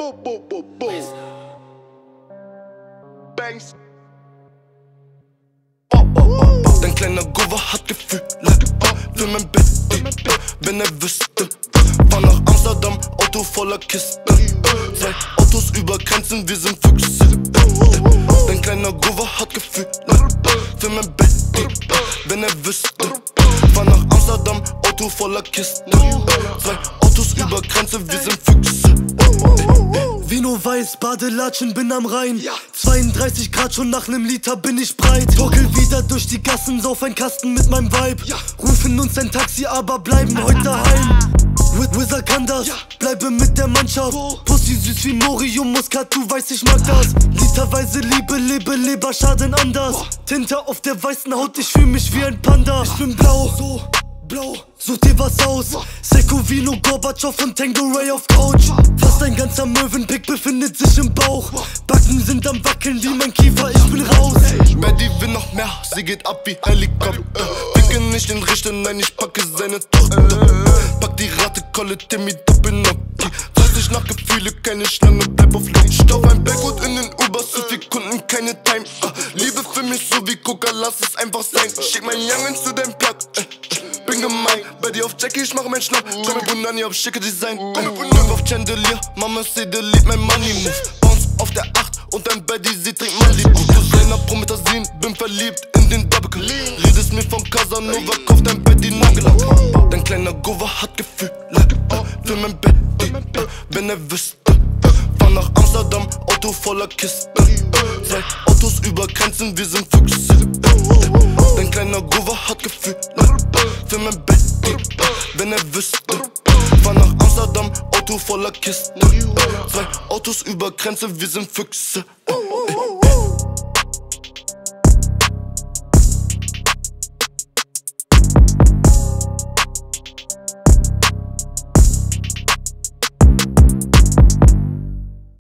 Bangs. Dein kleiner Gover hat Gefühle für mein Bett, wenn wüsste. Fahr nach Amsterdam, Auto voller Kisten. 2 Autos über Grenzen, wir sind Füchse. Dein kleiner Gover hat Gefühle für mein Bett, wenn wüsste. Fahr nach Amsterdam, Auto voller Kisten. 2 Autos über Grenzen, wir sind Füchse. Vino weiß, Badelatschen, bin am Rhein. 32 Grad, schon nach nem Liter bin ich breit. Torkel wieder durch die Gassen, sauf ein Kasten mit meinem Vibe. Rufen uns ein Taxi, aber bleiben heute daheim. Wizard kann das, bleibe mit der Mannschaft. Pussy süß wie Morio Muscat, du weißt, ich mag das. Literweise Liebe, lebe, Leberschaden anders. Tinte auf der weißen Haut, ich fühl mich wie ein Panda. Ich bin blau, so blau, such dir was aus. Seko, Vino, Gorbatschow und Tango Ray auf Couch. Fast ein ganzer Möwenpick befindet sich im Bauch. Backen sind am Wackeln wie mein Kiefer, ich bin raus. Betty will noch mehr, sie geht ab wie Helikopter. Picke nicht den Richter, nein, ich packe seine Tochter. Pack die Rate, Kolle, Timmy, Doppelnocki. Fress dich nach Gefühle, keine Schlange, bleib auf Licht. Stauf ein Backwood in den Ubers, zu viel Kunden, keine Time. Liebe für mich so wie Coca, lass es einfach sein. Schick mein Youngin zu deinem Plug. Bin gemein, bei dir auf Jackie, ich mach mein Schnapp. Schau mir Bunani auf schicke Design. Glück auf Chandelier, Mama say delete mein Money Move. Bounce auf der 8 und dein Buddy, sie trinkt Malibu. Designer Promethazin, bin verliebt in den Double. Redest mir von Casanova, kauf dein Buddy Nagellack. Dein kleiner Gover hat Gefühle für mein Bett, wenn wüsste. Fahr nach Amsterdam, Auto voller Kisten. 2 Autos über Grenzen, wir sind Füchse. Dein kleiner Gover hat Gefühle für mein Bett, wenn wüsste. Fahr nach Amsterdam, Auto voller Kisten. 2 Autos über Grenzen, wir sind Füchse.